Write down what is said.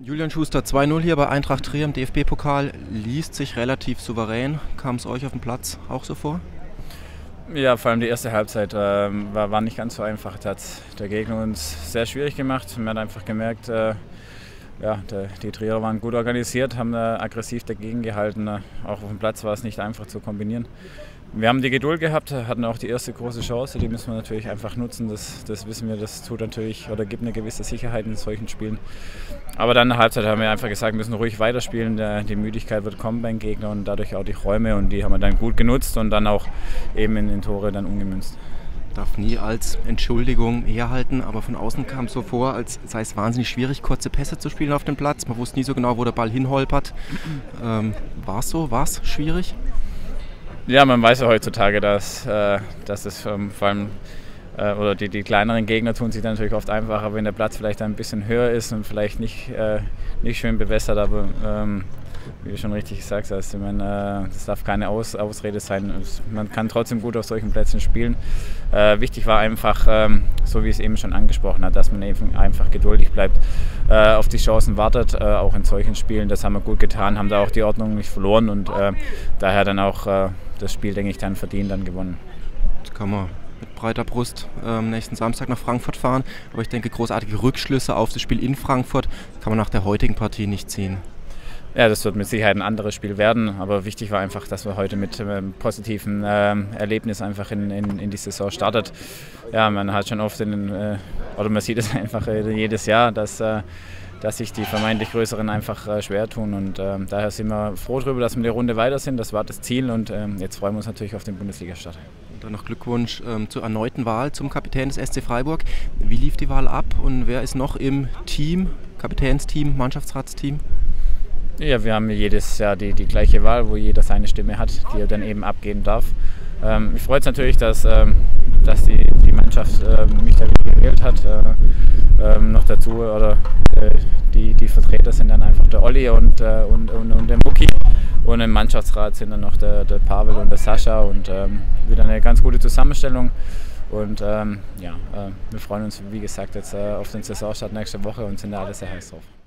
Julian Schuster 2:0 hier bei Eintracht Trier im DFB-Pokal, liest sich relativ souverän. Kam es euch auf dem Platz auch so vor? Ja, vor allem die erste Halbzeit war nicht ganz so einfach. Da hat der Gegner uns sehr schwierig gemacht. Man hat einfach gemerkt, die Trierer waren gut organisiert, haben aggressiv dagegen gehalten. Auch auf dem Platz war es nicht einfach zu kombinieren. Wir haben die Geduld gehabt, hatten auch die erste große Chance, die müssen wir natürlich einfach nutzen. Das wissen wir, das tut natürlich oder gibt eine gewisse Sicherheit in solchen Spielen. Aber dann in der Halbzeit haben wir einfach gesagt, wir müssen ruhig weiterspielen. Die Müdigkeit wird kommen beim Gegner und dadurch auch die Räume, und die haben wir dann gut genutzt und dann auch eben in Tore dann umgemünzt. Darf nie als Entschuldigung herhalten, aber von außen kam es so vor, als sei es wahnsinnig schwierig, kurze Pässe zu spielen auf dem Platz. Man wusste nie so genau, wo der Ball hinholpert. War es so? War es schwierig? Ja, man weiß ja heutzutage, dass es vor allem oder die kleineren Gegner tun sich dann natürlich oft einfacher, wenn der Platz vielleicht ein bisschen höher ist und vielleicht nicht schön bewässert, aber wie du schon richtig gesagt hast, das darf keine Ausrede sein. Man kann trotzdem gut auf solchen Plätzen spielen. Wichtig war einfach, so wie es eben schon angesprochen hat, dass man eben einfach geduldig bleibt, auf die Chancen wartet, auch in solchen Spielen. Das haben wir gut getan, haben da auch die Ordnung nicht verloren und daher dann auch das Spiel, denke ich, dann verdient dann gewonnen. Jetzt kann man mit breiter Brust nächsten Samstag nach Frankfurt fahren, aber ich denke, großartige Rückschlüsse auf das Spiel in Frankfurt kann man nach der heutigen Partie nicht ziehen. Ja, das wird mit Sicherheit ein anderes Spiel werden, aber wichtig war einfach, dass wir heute mit positiven Erlebnis einfach in die Saison startet. Ja, man hat schon oft oder man sieht es einfach jedes Jahr, dass sich die vermeintlich Größeren einfach schwer tun, und daher sind wir froh darüber, dass wir die Runde weiter sind. Das war das Ziel, und jetzt freuen wir uns natürlich auf den Bundesliga-Start. Und dann noch Glückwunsch zur erneuten Wahl zum Kapitän des SC Freiburg. Wie lief die Wahl ab und wer ist noch im Team, Kapitänsteam, Mannschaftsratsteam? Ja, wir haben jedes Jahr die gleiche Wahl, wo jeder seine Stimme hat, die er dann eben abgeben darf. Mich freut es natürlich, dass die Mannschaft mich da wieder gewählt hat. Noch dazu, oder die Vertreter sind dann einfach der Olli und der Mucki. Und im Mannschaftsrat sind dann noch der Pavel und der Sascha, und wieder eine ganz gute Zusammenstellung. Und wir freuen uns, wie gesagt, jetzt auf den Saisonstart nächste Woche und sind da alle sehr heiß drauf.